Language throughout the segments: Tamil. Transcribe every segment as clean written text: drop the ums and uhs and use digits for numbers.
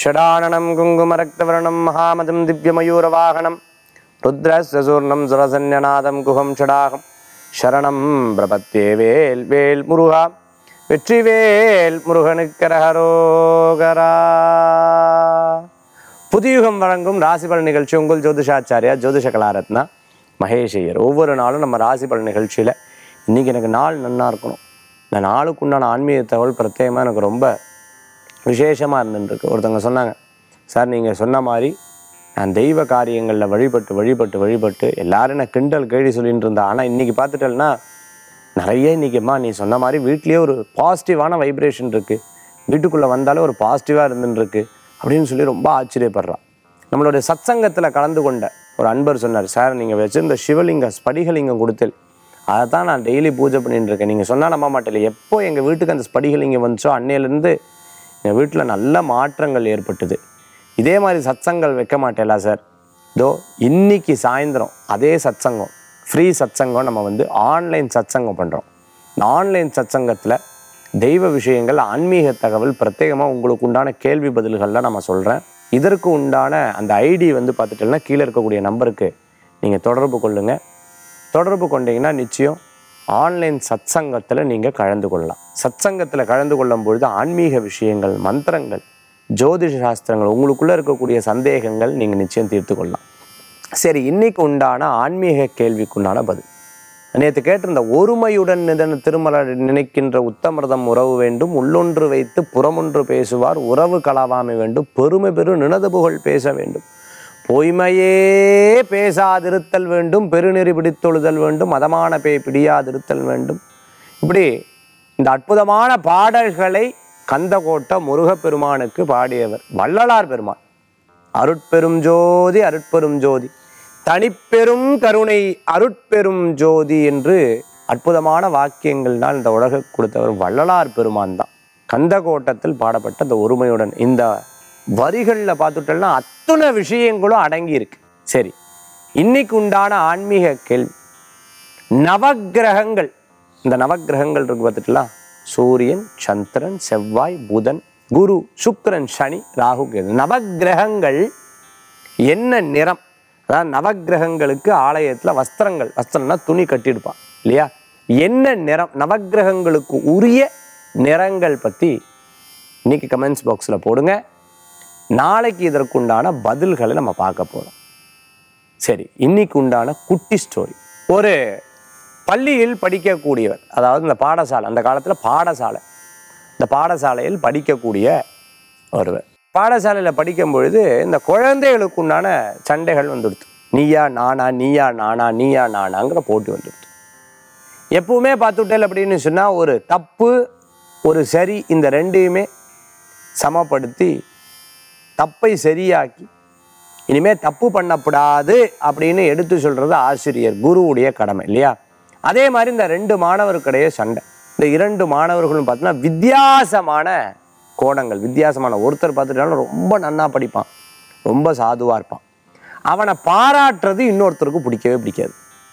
ஷடானனம் குங்குமரக்தவர்ணம் மகாமதம் திவ்யமயூரவாகனம் ருத்ரசூர்ணம் சுரசன்யநாதம் குஹம் ஷடாகம் சரணம் பிரபத்தே வேல் வேல் முருகா வெற்றிவேல் முருகனுக்கரஹரோகரா. புதியுகம் வழங்கும் ராசிபலன் நிகழ்ச்சி உங்கள் ஜோதிஷாச்சாரியா ஜோதிஷ கலாரத்னா மகேஷையர். ஒவ்வொரு நாளும் நம்ம ராசிபலன் நிகழ்ச்சியில் இன்றைக்கி எனக்கு நாள் நன்னா இருக்கணும், இந்த நாளுக்கு உண்டான ஆன்மீக தகவல் பிரத்யேகமாக எனக்கு ரொம்ப விசேஷமாக இருந்துருக்கு. ஒருத்தவங்க சொன்னாங்க, சார் நீங்கள் சொன்ன மாதிரி நான் தெய்வ காரியங்களில் வழிபட்டு எல்லாரும் நான் கிண்டல் கேள்வி சொல்லிட்டு இருந்தேன். ஆனால் இன்றைக்கி பார்த்துட்டேன்னா நிறைய இன்றைக்கிம்மா நீ சொன்ன மாதிரி வீட்லேயே ஒரு பாசிட்டிவான வைப்ரேஷன் இருக்குது, வீட்டுக்குள்ளே வந்தாலே ஒரு பாசிட்டிவாக இருந்துருக்கு அப்படின்னு சொல்லி ரொம்ப ஆச்சரியப்படுறான். நம்மளுடைய சத்சங்கத்தில் கலந்து கொண்ட ஒரு அன்பர் சொன்னார், சார் நீங்கள் வச்சுருந்த சிவலிங்க ஸ்படிகலிங்கம் கொடுத்தல் அதை தான் நான் டெய்லி பூஜை பண்ணிட்டு இருக்கேன். நீங்கள் சொன்னால் நம்ப மாட்டேன், எப்போ எங்கள் வீட்டுக்கு அந்த ஸ்படிகலிங்கம் வந்துச்சோ அன்னையிலேருந்து எங்கள் வீட்டில் நல்ல மாற்றங்கள் ஏற்பட்டுது. இதே மாதிரி சத்சங்கள் வைக்க மாட்டேலா சார்? இதோ இன்னைக்கு சாயந்தரம் அதே சத்சங்கம், ஃப்ரீ சத்சங்கம் நம்ம ஆன்லைன் சத்சங்கம் பண்ணுறோம். இந்த ஆன்லைன் சத்சங்கத்தில் தெய்வ விஷயங்கள், ஆன்மீக தகவல், பிரத்யேகமாக உங்களுக்கு உண்டான கேள்வி பதில்கள்லாம் நம்ம சொல்கிறேன். இதற்கு உண்டான அந்த ஐடி பார்த்துட்டோம்னா கீழே இருக்கக்கூடிய நம்பருக்கு நீங்கள் தொடர்பு கொள்ளுங்கள். தொடர்பு கொண்டீங்கன்னா நிச்சயம் ஆன்லைன் சத்சங்கத்தில் நீங்கள் கலந்து கொள்ளலாம். சத்சங்கத்தில் கலந்து கொள்ளும் பொழுது ஆன்மீக விஷயங்கள், மந்திரங்கள், ஜோதிஷ சாஸ்திரங்கள், உங்களுக்குள்ளே இருக்கக்கூடிய சந்தேகங்கள் நீங்கள் நிச்சயம் தீர்த்து கொள்ளலாம். சரி, இன்னைக்கு உண்டான ஆன்மீக கேள்விக்குண்டான பதில். நேற்று கேட்டிருந்த ஒருமையுடன் திருமல நினைக்கின்ற உத்தமிரதம் உறவு வேண்டும், உள்ளொன்று வைத்து புறமொன்று பேசுவார் உறவு கலவாமை வேண்டும், பெருமை பெரு நினது புகழ் பேச வேண்டும், பொய்மையே பேசாதிருத்தல் வேண்டும், பெருநெறி பிடித்தொழுதல் வேண்டும், மதமான பேய் பிடியாதிருத்தல் வேண்டும். இப்படி இந்த அற்புதமான பாடல்களை கந்தகோட்ட முருகப்பெருமானுக்கு பாடியவர் வள்ளலார் பெருமான். அருட்பெரும் ஜோதி அருட்பெரும் ஜோதி தனிப்பெரும் கருணை அருட்பெரும் ஜோதி என்று அற்புதமான வாக்கியங்கள்னால் இந்த உலக கொடுத்தவர் வள்ளலார் பெருமான் தான். கந்தகோட்டத்தில் பாடப்பட்ட இந்த ஒருமையுடன் இந்த வரிகளில் பார்த்துட்டோம்னா அத்தனை விஷயங்களும் அடங்கி இருக்கு. சரி, இன்னைக்கு உண்டான ஆன்மீக கேள்வி, நவக்கிரகங்கள். இந்த நவக்கிரகங்கள் இருக்கு பார்த்துட்டுலாம், சூரியன், சந்திரன், செவ்வாய், புதன், குரு, சுக்கிரன், சனி, ராகு, கேது. நவக்கிரகங்கள் என்ன நிறம்? அதாவது நவக்கிரகங்களுக்கு ஆலயத்தில் வஸ்திரம்னா துணி கட்டிடுப்பான் இல்லையா? என்ன நிறம்? நவக்கிரகங்களுக்கு உரிய நிறங்கள் பற்றி இன்னைக்கு கமெண்ட்ஸ் பாக்ஸில் போடுங்க. நாளைக்கு இதற்குண்டான பதில்களை நம்ம பார்க்க போகிறோம். சரி, இன்னைக்கு உண்டான குட்டி ஸ்டோரி. ஒரு பள்ளியில் படிக்கக்கூடியவர், அதாவது இந்த பாடசாலை, அந்த காலத்தில் பாடசாலை, இந்த பாடசாலையில் படிக்கக்கூடிய ஒருவர் பாடசாலையில் படிக்கும் பொழுது இந்த குழந்தைகளுக்கு உண்டான சண்டைகள் வந்துடுது. நீயா நானா, நீயா நானா, நீயா நானாங்கிற போட்டி வந்துடுது. எப்பவுமே பார்த்துட்டேன் அப்படின்னு சொன்னால் ஒரு தப்பு ஒரு சரி, இந்த ரெண்டையுமே சமப்படுத்தி தப்பை சரியாக்கி இனிமேல் தப்பு பண்ணப்படாது அப்படின்னு எடுத்து சொல்கிறது ஆசிரியர், குருவுடைய கடமை இல்லையா? அதே மாதிரி இந்த ரெண்டு மாணவருக்கிடையே சண்டை. இந்த இரண்டு மாணவர்களும் பார்த்தீங்கன்னா வித்தியாசமான கோணங்கள், வித்தியாசமான. ஒருத்தர் பார்த்துட்டாலும் ரொம்ப நன்னா படிப்பான், ரொம்ப சாதுவாக இருப்பான், அவனை பாராட்டுறது இன்னொருத்தருக்கு பிடிக்கவே பிடிக்காது.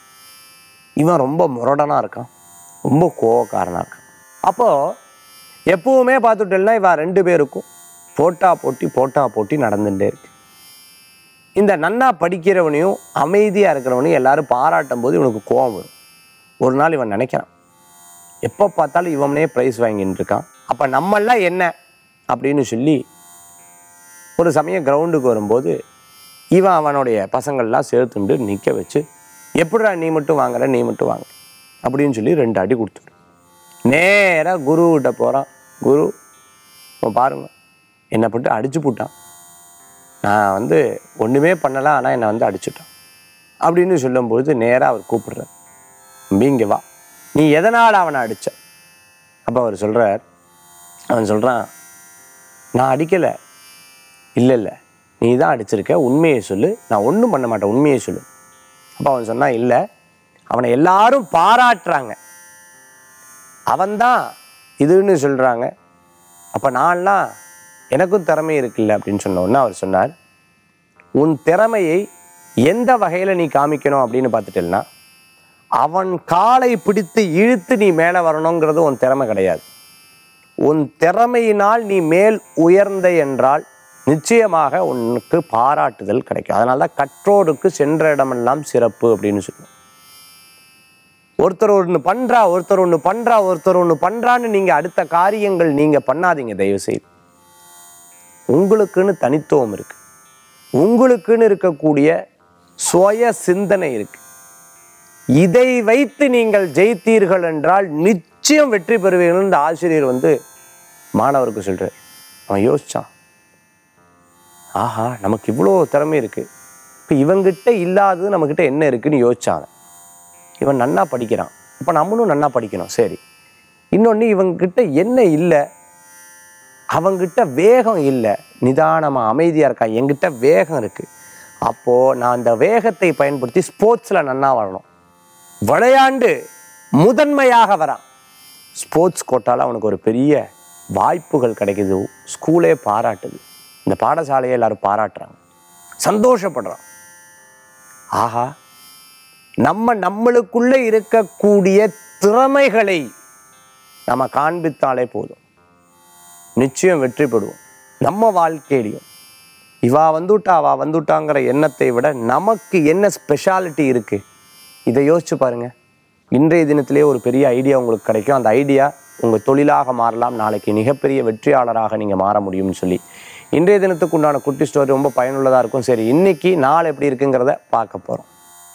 இவன் ரொம்ப முரடனாக இருக்கான், ரொம்ப கோவக்காரனாக இருக்கான். அப்போது எப்பவுமே பார்த்துட்டேன்னா இவன் ரெண்டு பேருக்கும் போட்டா போட்டி நடந்துகிட்டே இருக்கு. இந்த நன்னா படிக்கிறவனையும் அமைதியாக இருக்கிறவனையும் எல்லாரும் பாராட்டும் போது இவனுக்கு கோபம் வரும். ஒரு நாள் இவன் நினைக்கிறான், எப்போ பார்த்தாலும் இவனே ப்ரைஸ் வாங்கிட்டு இருக்கான், அப்போ நம்மெல்லாம் என்ன அப்படின்னு சொல்லி ஒரு சமயம் கிரவுண்டுக்கு வரும்போது இவன் அவனுடைய பசங்கள்லாம் சேர்த்துட்டு நிற்க வச்சு, எப்படிடா நீ மட்டும் வாங்குற அப்படின்னு சொல்லி 2 அடி கொடுத்துரு. நேராக குருக்கிட்ட போகிறான். குரு, பாருங்க என்னை போட்டு அடிச்சு போட்டான், நான் ஒன்றுமே பண்ணலாம், ஆனால் என்னை அடிச்சுட்டான் அப்படின்னு சொல்லும்போது நேராக அவர் கூப்பிடுறார், இங்கே வா, நீ எதனால் அவனை அடித்த? அப்போ அவர் சொல்கிறார், அவன் சொல்கிறான், நான் அடிக்கலை. இல்லை நீ தான் அடிச்சிருக்க, உண்மையை சொல்லு, நான் ஒன்றும் பண்ண மாட்டேன், உண்மையை சொல்லு. அப்போ அவன் சொன்னான், இல்லை அவனை எல்லாரும் பாராட்டுறாங்க, அவன்தான் இதுன்னு சொல்கிறாங்க, அப்போ நான்லாம் எனக்கும் திறமை இருக்குல்ல அப்படின்னு சொன்ன உடனே அவர் சொன்னார், உன் திறமையை எந்த வகையில் நீ காமிக்கணும் அப்படின்னு பார்த்துட்டேன்னா, அவன் காலை பிடித்து இழுத்து நீ மேலே வரணுங்கிறது உன் திறமை கிடையாது. உன் திறமையினால் நீ மேல் உயர்ந்த என்றால் நிச்சயமாக உனக்கு பாராட்டுதல் கிடைக்கும். அதனால தான் கற்றோருக்கு சென்ற இடமெல்லாம் சிறப்பு அப்படின்னு சொல்லுவோம். ஒருத்தர் ஒன்று பண்றான்னு நீங்க அடுத்த காரியங்கள் நீங்க பண்ணாதீங்க தயவு செய்து. உங்களுக்குன்னு தனித்துவம் இருக்கு, உங்களுக்குன்னு இருக்கக்கூடிய சுய சிந்தனை இருக்கு. இதை வைத்து நீங்கள் ஜெயித்தீர்கள் என்றால் நிச்சயம் வெற்றி பெறுவீர்கள். இந்த ஆசிரியர் மாணவருக்கு சொல்றார். அவன் யோசிச்சான், ஆஹா நமக்கு இவ்வளோ திறமை இருக்கு, இப்போ இவங்கிட்ட இல்லாதது நம்மக்கிட்ட என்ன இருக்குன்னு யோசிச்சான். இவன் நன்னா படிக்கிறான், இப்போ நம்மளும் நன்னா படிக்கணும். சரி, இன்னொன்று இவங்கிட்ட என்ன இல்லை, அவங்கிட்ட வேகம் இல்லை, நிதானமாக அமைதியாக இருக்கான். என்கிட்ட வேகம் இருக்குது. அப்போது நான் அந்த வேகத்தை பயன்படுத்தி ஸ்போர்ட்ஸில் நன்னா வரணும். விளையாண்டு முதன்மையாக வரான். ஸ்போர்ட்ஸ் கோட்டால் அவனுக்கு ஒரு பெரிய வாய்ப்புகள் கிடைக்குது. ஸ்கூலே பாராட்டுது, இந்த பாடசாலையை எல்லாரும் பாராட்டுறாங்க, சந்தோஷப்படுறான். ஆஹா, நம்மளுக்குள்ளே இருக்கக்கூடிய திறமைகளை நம்ம காண்பித்தாலே போதும், நிச்சயம் வெற்றி பெறுவோம். நம்ம வாழ்க்கையிலையும் இவா வந்துட்டாங்கிற எண்ணத்தை விட நமக்கு என்ன ஸ்பெஷாலிட்டி இருக்கு, இதை யோசிச்சு பாருங்க. இன்றைய தினத்திலே ஒரு பெரிய ஐடியா உங்களுக்கு கிடைக்கும். அந்த ஐடியா உங்கள் தொழிலாக மாறலாம். நாளைக்கு மிகப்பெரிய வெற்றியாளராக நீங்கள் மாற முடியும்னு சொல்லி இன்றைய தினத்துக்கு உண்டான குட்டி ஸ்டோரி ரொம்ப பயனுள்ளதாக இருக்கும். சரி, இன்னைக்கு நாள் எப்படி இருக்குங்கிறத பார்க்க போகிறோம்.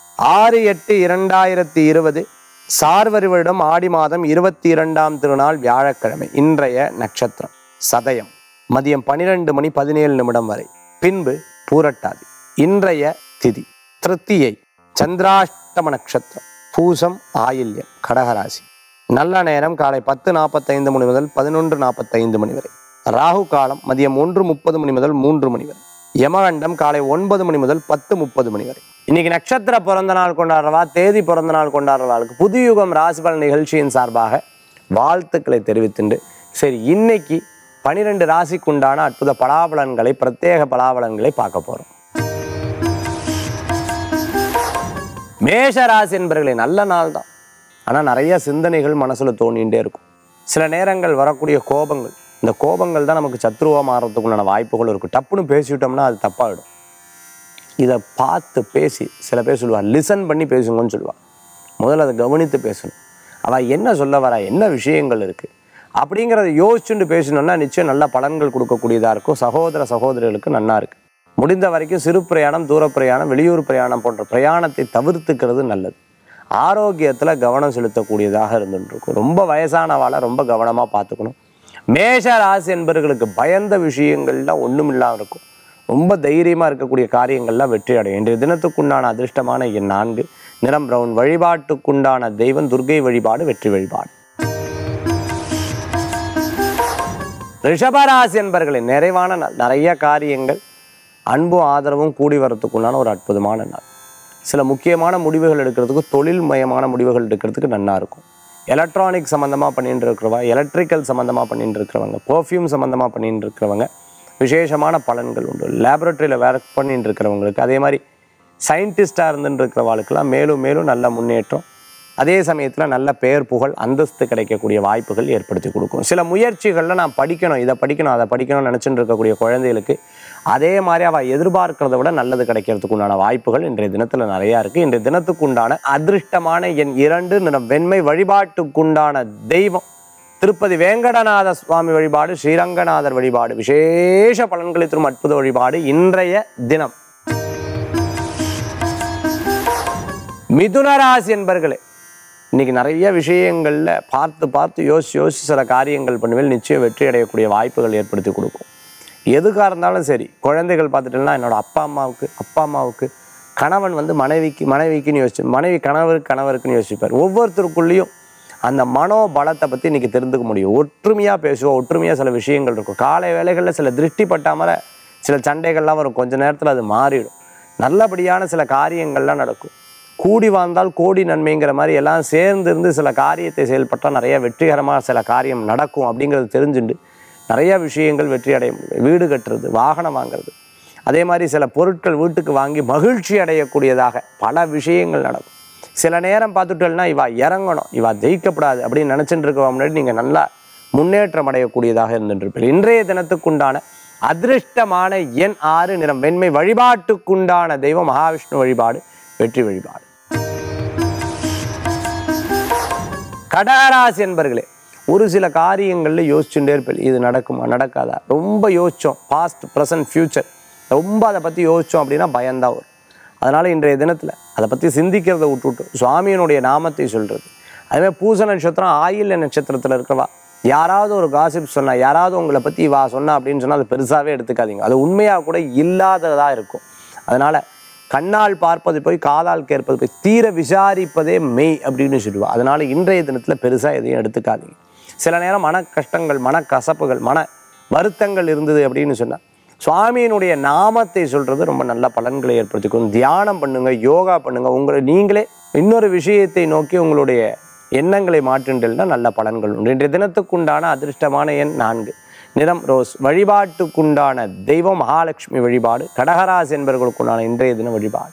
6/8/2020 சார்வரி வருடம் ஆடி மாதம் 22ஆம் திருநாள் வியாழக்கிழமை. இன்றைய நட்சத்திரம் சதயம், மதியம் 12:17 வரை. பின்பு பூரட்டாதி. இன்றைய திதி திருத்தியை, சந்திராஷ்டம நட்சத்திரம், பூசம், ஆயில்யம், கடகராசி. நல்ல நேரம் காலை 10:45 முதல் 11:45 வரை. ராகு காலம் மதியம் 1:30 முதல் 3 வரை. யமகண்டம் காலை 9 முதல் 10:30 வரை. இன்னைக்கு நட்சத்திர பிறந்த நாள் கொண்டாடுறவா, தேதி பிறந்த நாள் கொண்டாடுறவாளுக்கு புதுயுகம் ராசிபலன் நிகழ்ச்சியின் சார்பாக வாழ்த்துக்களை தெரிவித்துண்டு, சரி இன்னைக்கு 12 ராசிக்குண்டான அற்புத பலாபலன்களை, பிரத்யேக பலாபலன்களை பார்க்க போறோம். மேஷ ராசி என்பவர்களே, நல்ல நாள் தான். ஆனால் நிறைய சிந்தனைகள் மனசுல தோணிகிட்டே இருக்கும். சில நேரங்கள் வரக்கூடிய கோபங்கள், இந்த கோபங்கள் தான் நமக்கு சத்ருவா மாறுறதுக்குண்டான வாய்ப்புகள் இருக்கும். டப்புன்னு பேசிவிட்டோம்னா அது தப்பாகிடும். இதை பார்த்து பேசி, சில பேர் சொல்லுவாள் லிசன் பண்ணி பேசுங்கன்னு சொல்லுவாள். முதல்ல அதை கவனித்து பேசணும். அவள் என்ன சொல்ல வரா, என்ன விஷயங்கள் இருக்குது அப்படிங்கிறத யோசிச்சுட்டு பேசணுன்னா நிச்சயம் நல்ல பலன்கள் கொடுக்கக்கூடியதாக இருக்கும். சகோதரர்களுக்கு நன்னா இருக்குது. முடிந்த வரைக்கும் சிறு பிரயாணம், தூர பிரயாணம், வெளியூர் பிரயாணம் போன்ற பிரயாணத்தை தவிர்த்துக்கிறது நல்லது. ஆரோக்கியத்தில் கவனம் செலுத்தக்கூடியதாக இருந்துருக்கும். ரொம்ப வயசானவாளை ரொம்ப கவனமாக பார்த்துக்கணும். மேஷ ராசி என்பவர்களுக்கு பயந்த விஷயங்கள்லாம் ஒன்றும் இல்லாமல் இருக்கும். ரொம்ப தைரியமாக இருக்கக்கூடிய காரியங்கள்லாம் வெற்றி அடையும். இன்றைய தினத்துக்குண்டான அதிர்ஷ்டமான எண் 4, நிறம் பிரவுன். வழிபாட்டுக்குண்டான தெய்வம் துர்க்கை வழிபாடு, வெற்றி வழிபாடு. ரிஷபராசி என்பவர்களை, நிறைவான நாள். நிறைய காரியங்கள் அன்பும் ஆதரவும் கூடி வரத்துக்குண்டான ஒரு அற்புதமான நாள். சில முக்கியமான முடிவுகள் எடுக்கிறதுக்கு, தொழில் மயமான முடிவுகள் எடுக்கிறதுக்கு நல்லா இருக்கும். எலக்ட்ரானிக் சம்மந்தமாக பண்ணிட்டு இருக்கிறவங்க, எலக்ட்ரிக்கல் சம்மந்தமாக பண்ணிட்டு இருக்கிறவங்க, பர்ஃப்யூம் சம்மந்தமாக பண்ணிட்டு இருக்கிறவங்க விசேஷமான பலன்கள் உண்டு. லேபரட்டரியில் ஒர்க் பண்ணிட்டு இருக்கிறவங்களுக்கு, அதே மாதிரி சயின்டிஸ்டாக இருந்துட்டு இருக்கிறவங்களுக்கெல்லாம் மேலும் மேலும் நல்ல முன்னேற்றம், அதே சமயத்தில் நல்ல பெயர் புகழ் அந்தஸ்து கிடைக்கக்கூடிய வாய்ப்புகள் ஏற்படுத்தி கொடுக்கும். சில முயற்சிகளில் நான் படிக்கணும், இதை படிக்கணும், அதை படிக்கணும்னு நினச்சிட்டு இருக்கக்கூடிய குழந்தைகளுக்கு அதே மாதிரி அவள் எதிர்பார்க்கிறத விட நல்லது கிடைக்கிறதுக்கு உண்டான வாய்ப்புகள் இன்றைய தினத்தில் நிறையா இருக்குது. இன்றைய தினத்துக்கு உண்டான அதிர்ஷ்டமான எண் 2, நிறம் வெண்மை. வழிபாட்டுக்குண்டான தெய்வம் திருப்பதி வேங்கடநாத சுவாமி வழிபாடு, ஸ்ரீரங்கநாதர் வழிபாடு, விசேஷ பலன்களை தரும் அற்புத வழிபாடு. இன்றைய தினம் மிதுன ராசி என்பர்களே, இன்னைக்கு நிறைய விஷயங்களில் பார்த்து யோசிச்சு சில காரியங்கள் பண்ணுவேன். நிச்சயம் வெற்றி அடையக்கூடிய வாய்ப்புகள் ஏற்படுத்தி கொடுக்கும். எதுக்காக இருந்தாலும் சரி, குழந்தைகள் பார்த்துட்டோம்னா என்னோட அப்பா அம்மாவுக்கு கணவன் மனைவிக்குன்னு யோசிச்சு, மனைவி கணவருக்குன்னு யோசிப்பார். ஒவ்வொருத்தருக்குள்ளேயும் அந்த மனோபலத்தை பற்றி இன்றைக்கி தெரிந்துக்க முடியும். ஒற்றுமையாக பேசுவோம், ஒற்றுமையாக சில விஷயங்கள் இருக்கும். காலை வேளைகளில் சில திருஷ்டி பட்டாமல் சில சண்டைகள்லாம் வரும். கொஞ்சம் நேரத்தில் அது மாறிடும். நல்லபடியான சில காரியங்கள்லாம் நடக்கும். கூடி வாழ்ந்தால் கோடி நன்மைங்கிற மாதிரி எல்லாம் சேர்ந்து இருந்து சில காரியத்தை செயல்பட்டால் நிறைய வெற்றிகரமாக சில காரியம் நடக்கும் அப்படிங்கிறது தெரிஞ்சுண்டு நிறைய விஷயங்கள் வெற்றி அடைய முடியும். வீடு கட்டுறது, வாகனம் வாங்கிறது, அதே மாதிரி சில பொருட்கள் வீட்டுக்கு வாங்கி மகிழ்ச்சி அடையக்கூடியதாக பல விஷயங்கள் நடக்கும். சில நேரம் பார்த்துட்டோம்னா இவா இறங்கணும், இவா ஜெயிக்கப்படாது அப்படின்னு நினச்சிட்டு இருக்கவங்க முன்னாடி நீங்கள் நல்லா முன்னேற்றம் அடையக்கூடியதாக இருந்துட்டு இருப்பீங்க. இன்றைய தினத்துக்குண்டான அதிர்ஷ்டமான எண் 6, நிறம் வெண்மை. வழிபாட்டுக்குண்டான தெய்வம் மகாவிஷ்ணு வழிபாடு, வெற்றி வழிபாடு. கடகராசி என்பர்களே, ஒரு சில காரியங்கள்ல யோசிச்சுட்டே இருப்பேன், இது நடக்குமா நடக்காதா, ரொம்ப யோசிச்சோம், பாஸ்ட் ப்ரெசன்ட் ஃபியூச்சர் ரொம்ப அதை பற்றி யோசித்தோம் அப்படின்னா பயந்தான் வரும். அதனால் இன்றைய தினத்தில் அதை பற்றி சிந்திக்கிறத விட்டுவிட்டு சுவாமியினுடைய நாமத்தை சொல்கிறது. அதுமாதிரி பூச நட்சத்திரம், ஆயில்ய நட்சத்திரத்தில் இருக்கிறவா யாராவது ஒரு காசிப் சொன்னால், யாராவது உங்களை பற்றி வா சொன்னா அப்படின்னு சொன்னால் அது பெருசாகவே எடுத்துக்காதீங்க. அது உண்மையாக கூட இல்லாததாக இருக்கும். அதனால் கண்ணால் பார்ப்பது போய் காலால் கேட்பது போய் தீர விசாரிப்பதே மெய் அப்படின்னு சொல்லுவா. அதனால் இன்றைய தினத்தில் பெருசாக எதையும் எடுத்துக்காதீங்க. சில நேரம் மன கஷ்டங்கள், மன கசப்புகள், மன வருத்தங்கள் இருந்தது அப்படின்னு சொன்னால் சுவாமியினுடைய நாமத்தை சொல்கிறது ரொம்ப நல்ல பலன்களை ஏற்படுத்திக்கும். தியானம் பண்ணுங்க, யோகா பண்ணுங்க, உங்களை நீங்களே இன்னொரு விஷயத்தை நோக்கி உங்களுடைய எண்ணங்களை மாற்றுண்டல்னா நல்ல பலன்கள் உண்டு. இன்றைய தினத்துக்குண்டான அதிர்ஷ்டமான எண் 4, நிறம் ரோஸ். வழிபாட்டுக்குண்டான தெய்வம் மகாலட்சுமி வழிபாடு. கடகராசி என்பவர்களுக்குண்டான இன்றைய தின வழிபாடு.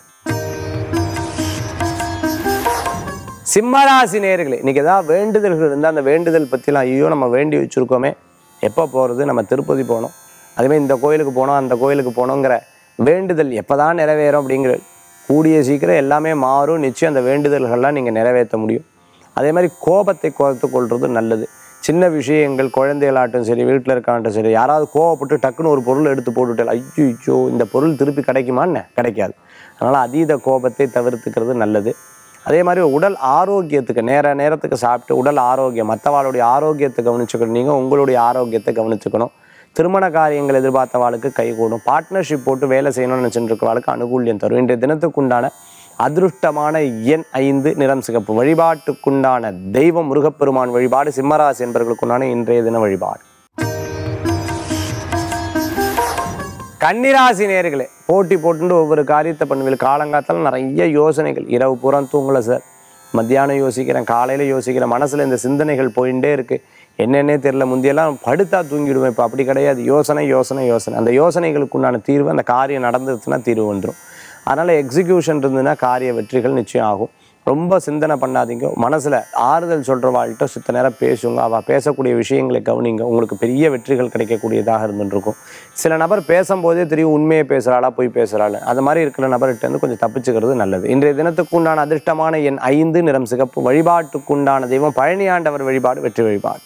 சிம்மராசி நேயர்களே, இன்னைக்கு ஏதாவது வேண்டுதல்கள் இருந்தால் அந்த வேண்டுதல் பற்றிலாம் ஐயோ நம்ம வேண்டி வச்சுருக்கோமே, எப்போ போகிறது, நம்ம திருப்பதி போகணும், அதுமாதிரி இந்த கோயிலுக்கு போனோம் அந்த கோயிலுக்கு போனோங்கிற வேண்டுதல் எப்போ தான் நிறைவேறும் அப்படிங்கிற கூடிய சீக்கிரம் எல்லாமே மாறும். நிச்சயம் அந்த வேண்டுதல்கள்லாம் நீங்கள் நிறைவேற்ற முடியும். அதே மாதிரி கோபத்தை குறைத்து கொள்வது நல்லது. சின்ன விஷயங்கள், குழந்தைகளாட்டும் சரி, வீட்டில் இருக்காட்டும் சரி, யாராவது கோவப்பட்டு டக்குன்னு ஒரு பொருள் எடுத்து போட்டுவிட்டால் ஐயோ இந்த பொருள் திருப்பி கிடைக்குமான்னு கிடைக்காது. அதனால் அதீத கோபத்தை தவிர்த்துக்கிறது நல்லது. அதே மாதிரி உடல் ஆரோக்கியத்துக்கு நேரத்துக்கு சாப்பிட்டு உடல் ஆரோக்கியம், மற்றவாளுடைய ஆரோக்கியத்தை கவனிச்சுக்கணும், நீங்கள் உங்களுடைய ஆரோக்கியத்தை கவனிச்சுக்கணும். திருமண காரியங்கள் எதிர்பார்த்தவாளுக்கு கைகூடும். பார்ட்னர்ஷிப் போட்டு வேலை செய்யணும்னு நினச்சிருக்கவாளுக்கு அனுகூல்யம் தரும். இன்றைய தினத்துக்குண்டான அதிருஷ்டமான எண் 5, நிறம் சிகப்பு. வழிபாட்டுக்குண்டான தெய்வம் முருகப்பெருமான் வழிபாடு. சிம்மராசி என்பவர்களுக்குண்டான இன்றைய தின வழிபாடு. கன்னிராசி நேயர்களே, போட்டி போட்டுட்டு ஒவ்வொரு காரியத்தை பண்ணுவீங்க. காலங்காத்தால் நிறைய யோசனைகள், இரவு பூரா தூங்கலை சார், மத்தியானம் யோசிக்கிறேன், காலையில் யோசிக்கிறேன், மனசில் இந்த சிந்தனைகள் போயிட்டே இருக்குது, என்னென்னே தெரியல. முந்தியெல்லாம் படுத்தா தூங்கிடுவேன், இப்போ அப்படி கிடையாது. யோசனை யோசனை யோசனை, அந்த யோசனைகளுக்கு உண்டான தீர்வு, அந்த காரியம் நடந்துச்சுன்னா தீர்வு வந்துடும். அதனால் எக்ஸிக்யூஷன் இருந்ததுன்னா காரிய வெற்றிகள் நிச்சயம் ஆகும். ரொம்ப சிந்தனை பண்ணாதீங்க. மனசில் ஆறுதல் சொல்கிறவாள்கிட்ட சித்த நேரம் பேசுங்க, அவள் பேசக்கூடிய விஷயங்களை கவனிங்க, உங்களுக்கு பெரிய வெற்றிகள் கிடைக்கக்கூடியதாக இருந்துருக்கும். சில நபர் பேசும்போதே தெரியும் உண்மையை பேசுகிறாளா போய் பேசுகிறாள். அது மாதிரி இருக்கிற நபர்கிட்ட கொஞ்சம் தப்பிச்சுக்கிறது நல்லது. இன்றைய தினத்துக்குண்டான அதிர்ஷ்டமான எண் 5, நிறம் சிகப்பு. வழிபாட்டுக்குண்டான தெய்வம் பழனியாண்டவர் வழிபாடு, வெற்றி வழிபாடு.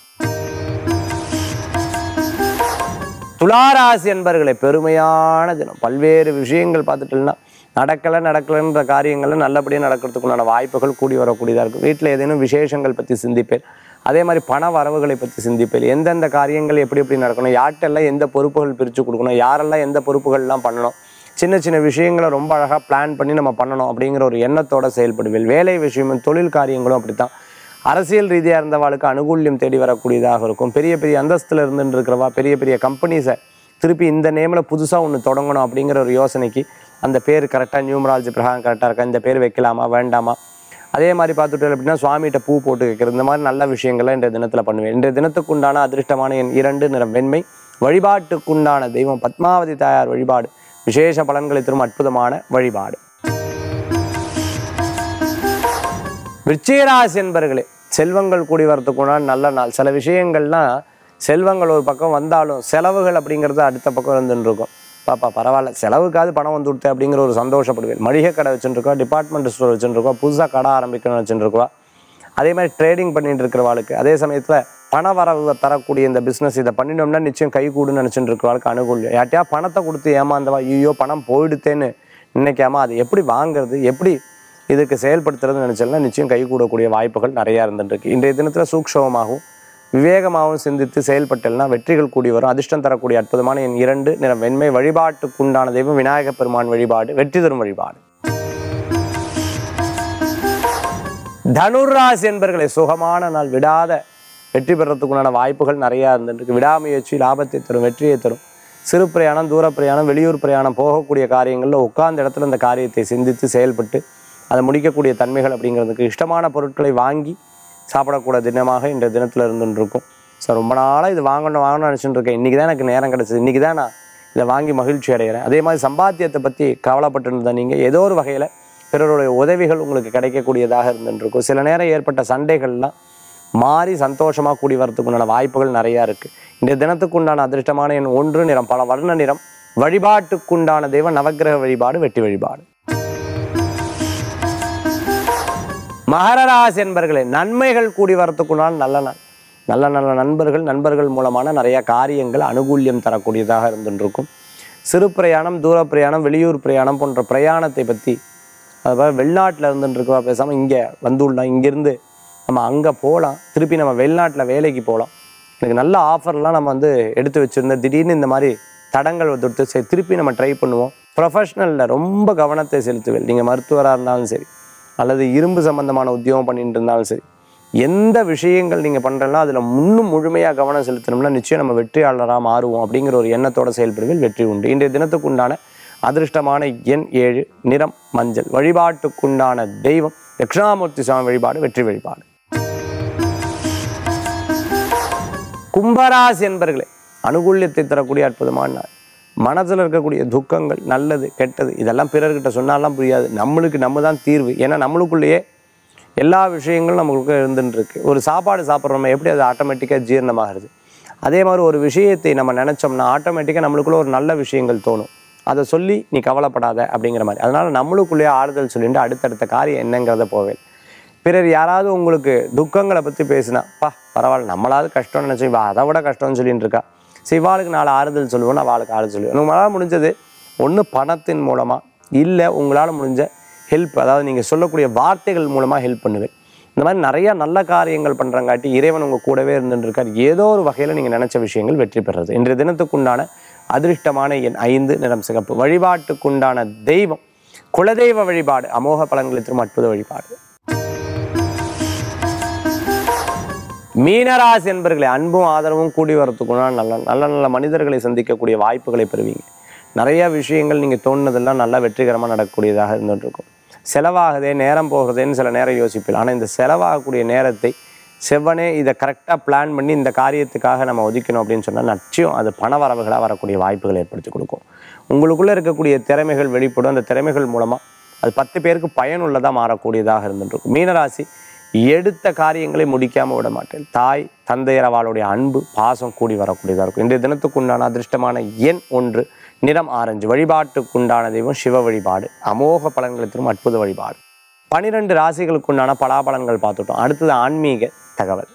துளாராசி என்பர்களை, பெருமையான தினம். பல்வேறு விஷயங்கள் பார்த்துட்டோம்னா நடக்கலைன்ற காரியங்கள்லாம் நல்லபடியாக நடக்கிறதுக்குண்டான வாய்ப்புகள் கூடி வரக்கூடியதாக இருக்கும். வீட்டில் ஏதேனும் விசேஷங்கள் பற்றி சிந்திப்பேன். அதே மாதிரி பண வரவுகளை பற்றி சிந்திப்பேன். எந்தெந்த காரியங்கள் எப்படி நடக்கணும், யார்கிட்டெல்லாம் எந்த பொறுப்புகள் பிரித்து கொடுக்கணும், யாரெல்லாம் எந்த பொறுப்புகள்லாம் பண்ணணும், சின்ன சின்ன விஷயங்களை ரொம்ப அழகாக பிளான் பண்ணி நம்ம பண்ணணும் அப்படிங்கிற ஒரு எண்ணத்தோடு செயல்படுவேன். வேலை விஷயமும் தொழில் காரியங்களும் அப்படி தான். அரசியல் ரீதியாக இருந்தவாளுக்கு அனுகூல்யம் தேடி வரக்கூடியதாக இருக்கும். பெரிய பெரிய அந்தஸ்தில் இருந்துட்டு இருக்கிறவா பெரிய பெரிய கம்பெனிஸை திருப்பி இந்த நேமில் புதுசாக ஒன்று தொடங்கணும் அப்படிங்கிற ஒரு யோசனைக்கு அந்த பேர் கரெக்டாக நியூமராலஜி பிரகாரம் கரெக்டாக இருக்கா, இந்த பேர் வைக்கலாமா வேண்டாமா. அதே மாதிரி பார்த்துட்டு அப்படின்னா சுவாமிகிட்ட பூ போட்டு வைக்கிறது, இந்த மாதிரி நல்ல விஷயங்கள்லாம் இன்றைய தினத்தில் பண்ணுவேன். இன்றைய தினத்துக்குண்டான அதிர்ஷ்டமான எண் 2, நிறம் வெண்மை. வழிபாட்டுக்குண்டான தெய்வம் பத்மாவதி தாயார் வழிபாடு, விசேஷ பலன்களை தரும் அற்புதமான வழிபாடு. விருச்சிகராசி என்பர்களே, செல்வங்கள் கூடி வரத்துக்குண்டான நல்ல நாள். சில விஷயங்கள்லாம் செல்வங்கள் ஒரு பக்கம் வந்தாலும் செலவுகள் அப்படிங்கிறது அடுத்த பக்கம் இருந்துன்னு இருக்கும். பாப்பா பரவாயில்ல, செலவுக்காவது பணம் வந்து கொடுத்தேன் அப்படிங்கிற ஒரு சந்தோஷப்படுவேன். மளிகை கடை வச்சுருக்கோம், டிபார்ட்மெண்ட் ஸ்டோர் வச்சுருக்கோம், புதுசாக கடை ஆரம்பிக்கணும்னு வச்சுருக்கோம். அதே மாதிரி ட்ரேடிங் பண்ணிட்டு இருக்கிறவாளுக்கு, அதே சமயத்தில் பண வரவு தரக்கூடிய இந்த பிஸ்னஸ் இதை பண்ணிட்டோம்னா நிச்சயம் கை கூடுன்னு நினச்சிட்டு இருக்கிறவாளுக்கு அனுகூல்யம். யார்ட்டையா பணத்தை கொடுத்து ஏமாந்தவா ஐயோ பணம் போயிடுத்தேன்னு நினைக்காம அது எப்படி வாங்கிறது, எப்படி இதுக்கு செயல்படுத்துறதுன்னு நினச்சோம்னா நிச்சயம் கை கூடக்கூடிய வாய்ப்புகள் நிறையா இருந்துருக்கு. இன்றைய தினத்தில் சூக்ஷமாகவும் விவேகமாகவும் சிந்தித்து செயல்பட்டல்னா வெற்றிகள் கூடி வரும். அதிர்ஷ்டம் தரக்கூடிய அற்புதமான எண் 2, நிறம் வெண்மை. வழிபாட்டுக்குண்டான தெய்வம் விநாயக பெருமான் வழிபாடு, வெற்றி தரும் வழிபாடு. தனுராசி என்பர்களை, சுகமான நாள். விடாத வெற்றி பெறத்துக்குண்டான வாய்ப்புகள் நிறையா இருந்துருக்கு. விடாமுயற்சி லாபத்தை தரும், வெற்றியை தரும். சிறு பிரயாணம், தூர பிரயாணம், வெளியூர் பிரயாணம் போகக்கூடிய காரியங்களில் உட்கார்ந்த இடத்துல இந்த காரியத்தை சிந்தித்து செயல்பட்டு அதை முடிக்கக்கூடிய தன்மைகள் அப்படிங்கிறதுக்கு இஷ்டமான பொருட்களை வாங்கி சாப்பிடக்கூடிய தினமாக இந்த தினத்தில் இருந்துருக்கும். ஸோ ரொம்ப நாளாக இது வாங்கணும்னு நினச்சிட்டு இருக்கேன், இன்றைக்கி தான் எனக்கு நேரம் கிடச்சிது, இன்றைக்கி தான் நான் இதை வாங்கி மகிழ்ச்சி அடைகிறேன். அதே மாதிரி சம்பாத்தியத்தை பற்றி கவலைப்பட்டு இருந்தால் நீங்கள் ஏதோ ஒரு வகையில் பிறருடைய உதவிகள் உங்களுக்கு கிடைக்கக்கூடியதாக இருந்துருக்கும். சில நேரம் ஏற்பட்ட சண்டைகள்லாம் மாறி சந்தோஷமாக கூடி வரத்துக்குண்டான வாய்ப்புகள் நிறையா இருக்குது. இந்த தினத்துக்குண்டான அதிர்ஷ்டமான எண் 1, நிறம் பல வர்ண நிறம். வழிபாட்டுக்குண்டான தெய்வம் நவக்கிரக வழிபாடு, வெற்றி வழிபாடு. மகர ராசி என்பர்களே, நன்மைகள் கூடி வரத்துக்குண்டான நல்ல நாள். நல்ல நல்ல நண்பர்கள் மூலமான நிறைய காரியங்கள் அனுகூல்யம் தரக்கூடியதாக இருந்துருக்கும். சிறு பிரயாணம், தூர பிரயாணம், வெளியூர் பிரயாணம் போன்ற பிரயாணத்தை பற்றி, அதாவது வெளிநாட்டில் இருந்துருக்கா பேசாமல் இங்கே வந்துடலாம், இங்கேருந்து நம்ம அங்கே போகலாம், திருப்பி நம்ம வெளிநாட்டில் வேலைக்கு போகலாம், எனக்கு நல்ல ஆஃபர்லாம் நம்ம வந்து எடுத்து வச்சுருந்த திடீர்னு இந்த மாதிரி தடங்கள் தொடுத்து சரி திருப்பி நம்ம ட்ரை பண்ணுவோம். ப்ரொஃபஷ்னலில் ரொம்ப கவனத்தை செலுத்துவேன். நீங்கள் மருத்துவராக இருந்தாலும் சரி, அல்லது இரும்பு சம்பந்தமான உத்தியோகம் பண்ணிட்டு இருந்தாலும் சரி, எந்த விஷயங்கள் நீங்கள் பண்ணுறீங்களோ அதில் முன்னும் முழுமையாக கவனம் செலுத்தணும்னா நிச்சயம் நம்ம வெற்றியாளராக மாறுவோம் அப்படிங்கிற ஒரு எண்ணத்தோடு செயல்படுவதில் வெற்றி உண்டு. இன்றைய தினத்துக்குண்டான அதிர்ஷ்டமான எண் 7, நிறம் மஞ்சள். வழிபாட்டுக்குண்டான தெய்வம் தட்சிணாமூர்த்தி சுவாமி வழிபாடு, வெற்றி வழிபாடு. கும்பராசி என்பர்களே, அனுகூல்யத்தை தரக்கூடிய அற்புதமான நாள். மனதில் இருக்கக்கூடிய துக்கங்கள், நல்லது கெட்டது இதெல்லாம் பிறர்கிட்ட சொன்னாலாம் புரியாது. நம்மளுக்கு நம்ம தான் தீர்வு. ஏன்னா நம்மளுக்குள்ளேயே எல்லா விஷயங்களும் நம்மளுக்கு இருந்துருக்கு. ஒரு சாப்பாடு சாப்பிட்றோமே எப்படி அது ஆட்டோமேட்டிக்காக ஜீரணமாகிறது, அதே மாதிரி ஒரு விஷயத்தை நம்ம நினச்சோம்னா ஆட்டோமேட்டிக்காக நம்மளுக்குள்ள ஒரு நல்ல விஷயங்கள் தோணும். அதை சொல்லி நீ கவலைப்படாத அப்படிங்கிற மாதிரி. அதனால் நம்மளுக்குள்ளேயே ஆறுதல் சொல்லிட்டு அடுத்தடுத்த காரியம் என்னங்கிறத போவேன். பிறர் யாராவது உங்களுக்கு துக்கங்களை பற்றி பேசினா, பரவாயில்ல நம்மளாவது கஷ்டம்னு நினச்சோம், இவா அதை விட கஷ்டம்னு சொல்லிட்டு இருக்கா, சிவாளுக்கு நாலு ஆறுதல் சொல்லுவோம், நான் அவளுக்கு ஆறுதல் சொல்லுவேன். உங்களால் முடிஞ்சது ஒன்று பணத்தின் மூலமாக, இல்லை உங்களால் முடிஞ்ச ஹெல்ப், அதாவது நீங்கள் சொல்லக்கூடிய வார்த்தைகள் மூலமாக ஹெல்ப் பண்ணுவேன். இந்த மாதிரி நிறையா நல்ல காரியங்கள் பண்ணுறங்காட்டி இறைவன் உங்கள் கூடவே இருந்துருக்கார். ஏதோ ஒரு வகையில் நீங்கள் நினச்ச விஷயங்கள் வெற்றி பெறுறது. இன்றைய தினத்துக்குண்டான அதிர்ஷ்டமான எண் 5, நிறம் சிகப்பு. வழிபாட்டுக்குண்டான தெய்வம் குலதெய்வ வழிபாடு, அமோக பலன்களை தரும் அற்புத வழிபாடு. மீனராசி என்பர்களே, அன்பும் ஆதரவும் கூடி வரத்துக்குண்டான நல்ல நல்ல மனிதர்களை சந்திக்கக்கூடிய வாய்ப்புகளை பெறுவீங்க. நிறைய விஷயங்கள் நீங்கள் தோணுனதெல்லாம் நல்லா வெற்றிகரமாக நடக்கக்கூடியதாக இருந்துகிட்ருக்கும். செலவாகுதே, நேரம் போகிறதேன்னு சில நேரம் யோசிப்பீங்க. ஆனால் இந்த செலவாகக்கூடிய நேரத்தை செவ்வனே இதை கரெக்டாக பிளான் பண்ணி இந்த காரியத்துக்காக நம்ம ஒதுக்கணும் அப்படின்னு சொன்னால் நிச்சயம் அது பண வரவுகளாக வரக்கூடிய வாய்ப்புகளை ஏற்படுத்தி கொடுக்கும். உங்களுக்குள்ளே இருக்கக்கூடிய திறமைகள் வெளிப்படும். அந்த திறமைகள் மூலமாக அது 10 பேருக்கு பயனுள்ளதாக மாறக்கூடியதாக இருந்துகிட்ருக்கும். மீனராசி, எடுத்த காரியங்களை முடிக்காமல் விட மாட்டேன். தாய் தந்தையர் அவளுடைய அன்பு பாசம் கூடி வரக்கூடியதாக இருக்கும். இன்றைய தினத்துக்குண்டான அதிர்ஷ்டமான எண் 1, நிறம் ஆரஞ்சு. வழிபாட்டுக்குண்டான தெய்வம் சிவ வழிபாடு, அமோக பலன்களை தரும் அற்புத வழிபாடு. 12 ராசிகளுக்குண்டான பலாபலன்கள் பார்த்துட்டோம். அடுத்தது ஆன்மீக தகவல்.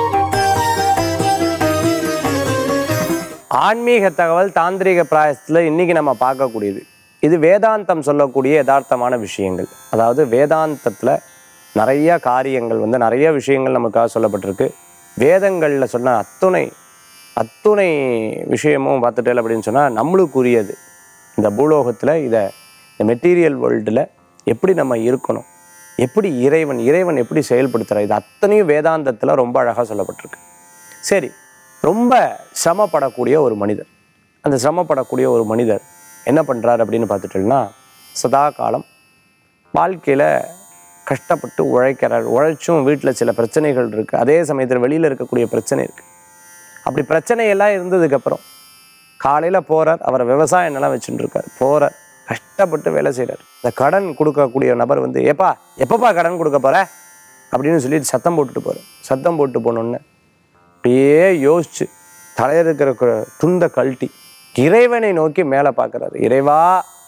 ஆன்மீக தகவல் தாந்திரிக பிராயசத்தில் இன்னைக்கு நம்ம பார்க்கக்கூடியது. இது வேதாந்தம் சொல்லக்கூடிய யதார்த்தமான விஷயங்கள். அதாவது வேதாந்தத்தில் நிறைய காரியங்கள் நிறைய விஷயங்கள் நமக்காக சொல்லப்பட்டிருக்கு. வேதங்களில் சொன்ன அத்துணை விஷயமும் பார்த்துட்டேன் அப்படின்னு சொன்னால் நம்மளுக்குரியது. இந்த பூலோகத்தில் இந்த மெட்டீரியல் வேர்ல்டில் எப்படி நம்ம இருக்கணும், எப்படி இறைவன் எப்படி செயல்படுத்துகிறார், இது அத்தனையும் வேதாந்தத்தில் ரொம்ப அழகாக சொல்லப்பட்டிருக்கு. சரி, ரொம்ப சிரமப்படக்கூடிய ஒரு மனிதர், அந்த சிரமப்படக்கூடிய ஒரு மனிதர் என்ன பண்ணுறார் அப்படின்னு பார்த்துட்டோம்னா, சதா காலம் வாழ்க்கையில் கஷ்டப்பட்டு உழைக்கிறார். உழைச்சும் வீட்டில் சில பிரச்சனைகள் இருக்குது, அதே சமயத்தில் வெளியில் இருக்கக்கூடிய பிரச்சனை இருக்குது. அப்படி பிரச்சனையெல்லாம் இருந்ததுக்கப்புறம் காலையில் போகிறார். அவர் விவசாய நிலம் வச்சுட்டு இருக்கார். போகிறார், கஷ்டப்பட்டு வேலை செய்கிறார். இந்த கடன் கொடுக்கக்கூடிய நபர் எப்பப்பா கடன் கொடுக்க போகிற அப்படின்னு சொல்லிட்டு சத்தம் போட்டுட்டு போகிறார். சத்தம் போட்டு போனோன்னு அப்படியே யோசிச்சு தலையில் இருக்கிற துண்டை கழட்டி இறைவனை நோக்கி மேலே பார்க்குறாரு. இறைவா,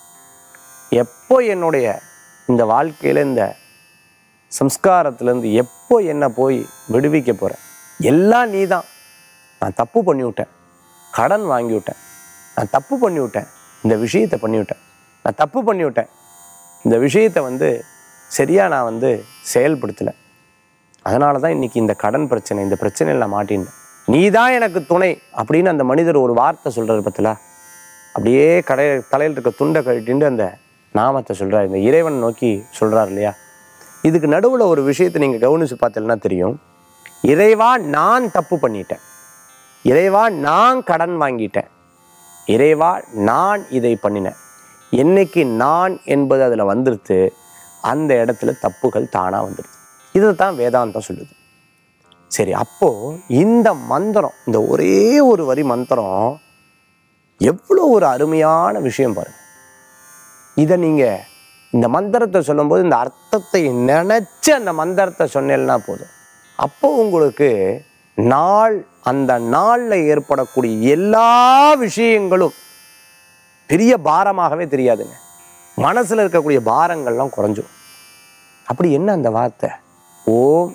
எப்போ என்னுடைய இந்த வாழ்க்கையில் இந்த சம்ஸ்காரத்துலேருந்து எப்போ என்னை போய் விடுவிக்க போகிறேன்? எல்லாம் நீ தான். நான் தப்பு பண்ணிவிட்டேன், கடன் வாங்கிவிட்டேன், நான் தப்பு பண்ணிவிட்டேன், இந்த விஷயத்தை பண்ணிவிட்டேன், நான் தப்பு பண்ணிவிட்டேன், இந்த விஷயத்தை சரியாக நான் செயல்படுத்தலை, அதனால தான் இன்றைக்கி இந்த கடன் பிரச்சனை, இந்த பிரச்சனையில் நான் மாட்டினேன், நீ தான் எனக்கு துணை அப்படின்னு அந்த மனிதர் ஒரு வார்த்தை சொல்கிறார். பத்திலா அப்படியே தலையில் இருக்க துண்டை கழட்டிட்டு அந்த நாமத்தை சொல்கிறார். இந்த இறைவன் நோக்கி சொல்கிறார் இல்லையா? இதுக்கு நடுவில் ஒரு விஷயத்தை நீங்கள் கவனித்து பார்த்தீங்கன்னா தெரியும். இறைவா, நான் தப்பு பண்ணிட்டேன், இறைவா நான் கடன் வாங்கிட்டேன், இறைவா நான் இதை பண்ணினேன், என்னைக்கு நான் என்பது அதில் வந்துடுது, அந்த இடத்துல தப்புகள் தானாக வந்துடுது. இதை தான் வேதாந்தம் சொல்லுது. சரி, அப்போது இந்த மந்திரம், இந்த ஒரே ஒரு வரி மந்திரம் எவ்வளோ ஒரு அருமையான விஷயம் பாருங்கள். இதை நீங்கள் இந்த மந்திரத்தை சொல்லும்போது இந்த அர்த்தத்தை நினச்சி அந்த மந்திரத்தை சொன்னேன்னா போதும், அப்போ உங்களுக்கு நாள் அந்த நாளில் ஏற்படக்கூடிய எல்லா விஷயங்களும் பெரிய பாரமாகவே தெரியாதுங்க. மனசில் இருக்கக்கூடிய பாரங்கள்லாம் குறைஞ்சிடும். அப்படி என்ன அந்த வார்த்தை? ஓம்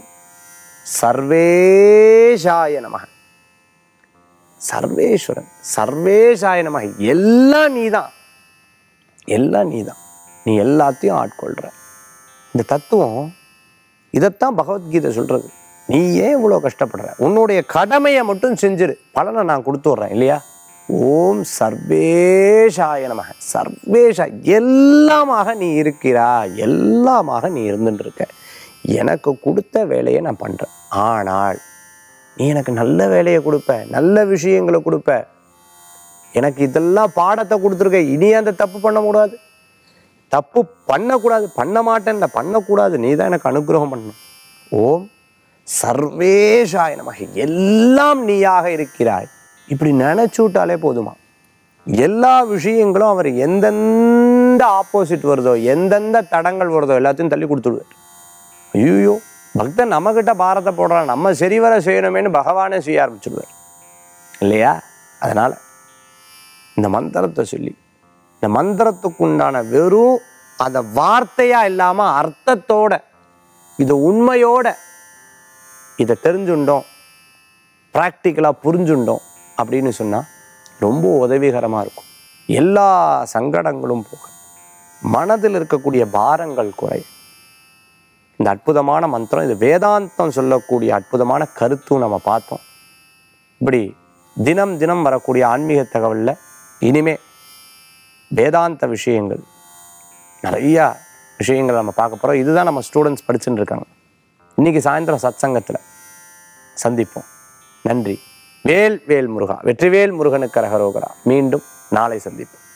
சர்வேஷாய நமக. சர்வேஸ்வரன், சர்வேஷாய நமக. எல்லாம் நீதான், எல்லாம் நீதான், நீ எல்லாத்தையும் ஆட்கொள்ற. இந்த தத்துவம் இதைத்தான் பகவத்கீதை சொல்றது. நீ ஏன் இவ்வளோ கஷ்டப்படுற? உன்னுடைய கடமையை மட்டும் செஞ்சிரு, பலனை நான் கொடுத்து விட்றேன் இல்லையா? ஓம் சர்வேஷாய நமக. சர்வேஷா, எல்லாமாக நீ இருக்கிறா, எல்லாமாக நீ இருந்துட்டு இருக்க. எனக்கு கொடுத்த வேலையை நான் பண்ணுறேன். ஆனால் நீ எனக்கு நல்ல வேலையை கொடுப்ப, நல்ல விஷயங்களை கொடுப்ப. எனக்கு இதெல்லாம் பாடத்தை கொடுத்துருக்க. இனி அந்த தப்பு பண்ணக்கூடாது, தப்பு பண்ணக்கூடாது, பண்ண மாட்டேன்ல, பண்ணக்கூடாது. நீ தான் எனக்கு அனுகிரகம் பண்ணணும். ஓம் சர்வேஷாய நமக. எல்லாம் நீயாக இருக்கிறாய். இப்படி நினைச்சு விட்டாலே போதுமா? எல்லா விஷயங்களும் அவர் எந்தெந்த ஆப்போசிட் வருதோ, எந்தெந்த தடங்கள் வருதோ எல்லாத்தையும் தள்ளி கொடுத்துடுவார். ஐயோ, பக்தன் நம்மக்கிட்ட பாரத்தை போடுறான், நம்ம சரிவர செய்யணுமேனு பகவானே செய்ய ஆரம்பிச்சுடுவார் இல்லையா? அதனால இந்த மந்திரத்தை சொல்லி, இந்த மந்திரத்துக்கு உண்டான வெறும் அந்த வார்த்தையா இல்லாம அர்த்தத்தோட, இது உண்மையோட இதை தெரிஞ்சுட்டோம், ப்ராக்டிக்கலாக புரிஞ்சுட்டோம் அப்படின்னு சொன்னால் ரொம்ப உதவிகரமாக இருக்கும். எல்லா சங்கடங்களும் போக, மனதில் இருக்கக்கூடிய பாரங்கள் குறை. இந்த அற்புதமான மந்திரம், இது வேதாந்தம் சொல்லக்கூடிய அற்புதமான கருத்தும் நம்ம பார்த்தோம். இப்படி தினம் தினம் வரக்கூடிய ஆன்மீக தகவலில் இனிமே வேதாந்த விஷயங்கள், நிறையா விஷயங்கள் நம்ம பார்க்க போகிறோம். இதுதான் நம்ம ஸ்டூடெண்ட்ஸ் படிச்சுட்டு இருக்காங்க. இன்றைக்கி சாயந்தரம் சத்சங்கத்தில் சந்திப்போம். நன்றி. வேல் வேல் முருகா. வெற்றிவேல் முருகனுக்கு அரகரோகரா. மீண்டும் நாளை சந்திப்போம்.